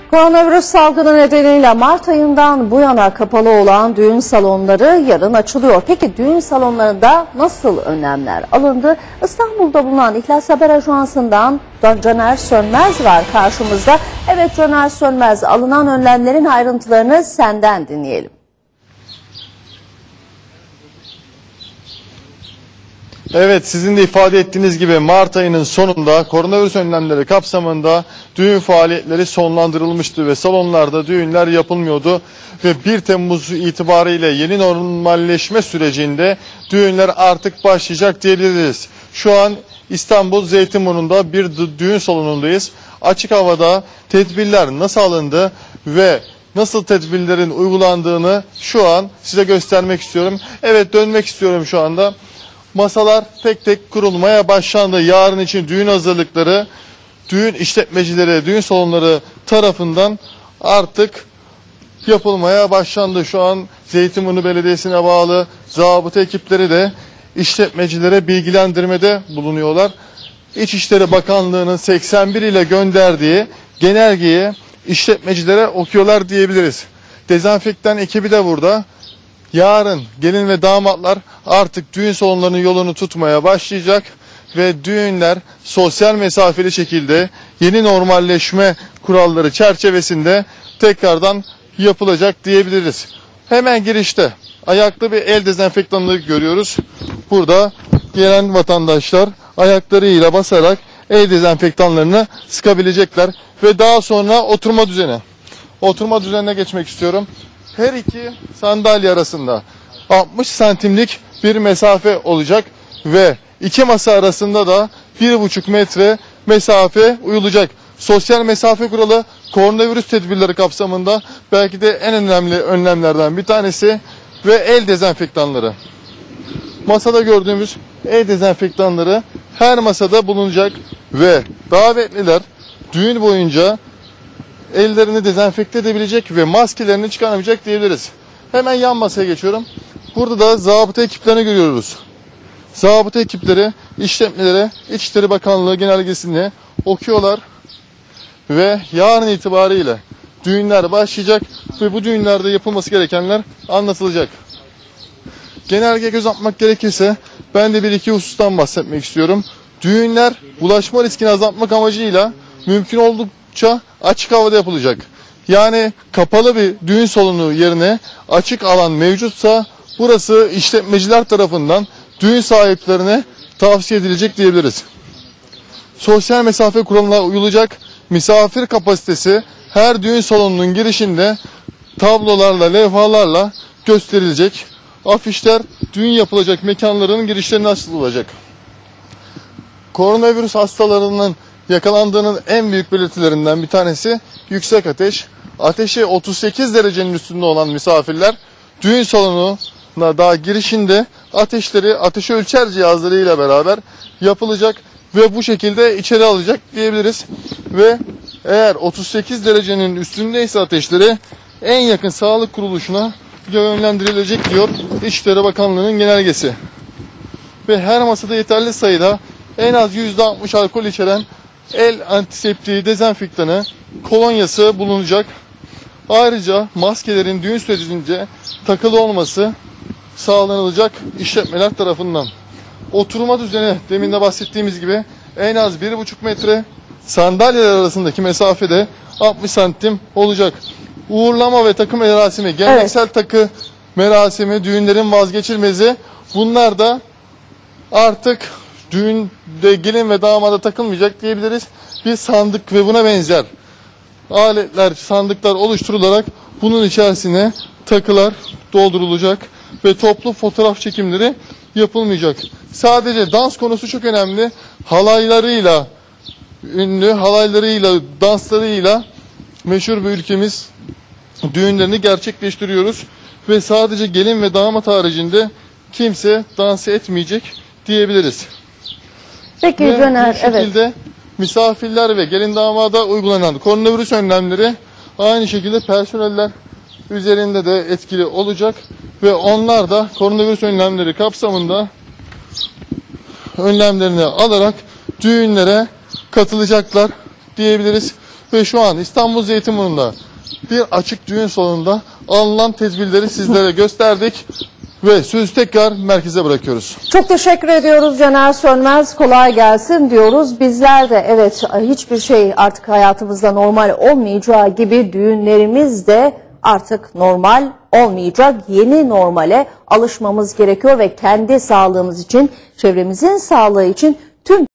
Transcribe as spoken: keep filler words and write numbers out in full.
Koronavirüs salgını nedeniyle Mart ayından bu yana kapalı olan düğün salonları yarın açılıyor. Peki düğün salonlarında nasıl önlemler alındı? İstanbul'da bulunan İhlas Haber Ajansı'ndan Caner Sönmez var karşımızda. Evet Caner Sönmez, alınan önlemlerin ayrıntılarını senden dinleyelim. Evet, sizin de ifade ettiğiniz gibi Mart ayının sonunda koronavirüs önlemleri kapsamında düğün faaliyetleri sonlandırılmıştı ve salonlarda düğünler yapılmıyordu. Ve bir Temmuz itibariyle yeni normalleşme sürecinde düğünler artık başlayacak diyebiliriz. Şu an İstanbul Zeytinburnu'nda bir düğün salonundayız. Açık havada tedbirler nasıl alındı ve nasıl tedbirlerin uygulandığını şu an size göstermek istiyorum. Evet, dönmek istiyorum şu anda. Masalar tek tek kurulmaya başlandı. Yarın için düğün hazırlıkları, düğün işletmecileri, düğün salonları tarafından artık yapılmaya başlandı. Şu an Zeytinburnu Belediyesi'ne bağlı zabıta ekipleri de işletmecilere bilgilendirmede bulunuyorlar. İçişleri Bakanlığı'nın seksen bir ile gönderdiği genelgeyi işletmecilere okuyorlar diyebiliriz. Dezenfektan ekibi de burada. Yarın gelin ve damatlar artık düğün salonlarının yolunu tutmaya başlayacak ve düğünler sosyal mesafeli şekilde yeni normalleşme kuralları çerçevesinde tekrardan yapılacak diyebiliriz. Hemen girişte ayaklı bir el dezenfektanını görüyoruz. Burada gelen vatandaşlar ayaklarıyla basarak el dezenfektanlarını sıkabilecekler ve daha sonra oturma düzeni. Oturma düzenine geçmek istiyorum. Her iki sandalye arasında altmış santimlik bir mesafe olacak ve iki masa arasında da bir buçuk metre mesafe uyulacak. Sosyal mesafe kuralı koronavirüs tedbirleri kapsamında belki de en önemli önlemlerden bir tanesi ve el dezenfektanları. Masada gördüğümüz el dezenfektanları her masada bulunacak ve davetliler düğün boyunca ellerini dezenfekte edebilecek ve maskelerini çıkaramayacak diyebiliriz. Hemen yan masaya geçiyorum. Burada da zabıta ekiplerini görüyoruz. Zabıta ekipleri işletmelere İçişleri Bakanlığı genelgesini okuyorlar ve yarın itibariyle düğünler başlayacak ve bu düğünlerde yapılması gerekenler anlatılacak. Genelge göz atmak gerekirse ben de bir iki husustan bahsetmek istiyorum. Düğünler bulaşma riskini azaltmak amacıyla mümkün oldukça açık havada yapılacak. Yani kapalı bir düğün salonu yerine açık alan mevcutsa burası işletmeciler tarafından düğün sahiplerine tavsiye edilecek diyebiliriz. Sosyal mesafe kuralına uyulacak. Misafir kapasitesi her düğün salonunun girişinde tablolarla, levhalarla gösterilecek. Afişler düğün yapılacak mekanların girişlerine açılacak. Koronavirüs hastalarının yakalandığının en büyük belirtilerinden bir tanesi yüksek ateş. Ateşi otuz sekiz derecenin üstünde olan misafirler düğün salonuna daha girişinde ateşleri ateşi ölçer cihazlarıyla beraber yapılacak ve bu şekilde içeri alacak diyebiliriz. Ve eğer otuz sekiz derecenin üstündeyse ateşleri en yakın sağlık kuruluşuna yönlendirilecek diyor İçişleri Bakanlığı'nın genelgesi. Ve her masada yeterli sayıda en az yüzde altmış alkol içeren el antiseptiği, dezenfektanı, kolonyası bulunacak. Ayrıca maskelerin düğün sürecince takılı olması sağlanılacak işletmeler tarafından. Oturma düzeni demin de bahsettiğimiz gibi en az bir buçuk metre, sandalyeler arasındaki mesafede altmış santim olacak. Uğurlama ve takı merasimi, geleneksel evet. takı merasimi, düğünlerin vazgeçilmezi, bunlar da artık düğünde gelin ve damada takılmayacak diyebiliriz. Bir sandık ve buna benzer aletler, sandıklar oluşturularak bunun içerisine takılar doldurulacak ve toplu fotoğraf çekimleri yapılmayacak. Sadece dans konusu çok önemli. Halaylarıyla, ünlü halaylarıyla, danslarıyla meşhur bir ülkemiz düğünlerini gerçekleştiriyoruz. Ve sadece gelin ve damat haricinde kimse dans etmeyecek diyebiliriz. Peki ve Caner, bu şekilde evet. misafirler ve gelin damada uygulanan koronavirüs önlemleri aynı şekilde personeller üzerinde de etkili olacak ve onlar da koronavirüs önlemleri kapsamında önlemlerini alarak düğünlere katılacaklar diyebiliriz. Ve şu an İstanbul Zeytinburnu'nda bir açık düğün salonunda alınan tedbirleri sizlere gösterdik. Ve sözü tekrar merkeze bırakıyoruz. Çok teşekkür ediyoruz Caner Sönmez. Kolay gelsin diyoruz. Bizler de evet hiçbir şey artık hayatımızda normal olmayacağı gibi düğünlerimiz de artık normal olmayacak. Yeni normale alışmamız gerekiyor ve kendi sağlığımız için, çevremizin sağlığı için tüm